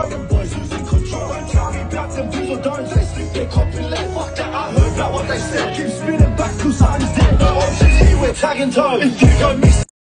know them boys losing control. Don't tell me about them do's or don'ts. They think they're copying. Fuck that, I heard about what they said. Keep spinning back till something's dead. No options here, we're tagging toes. If you go miss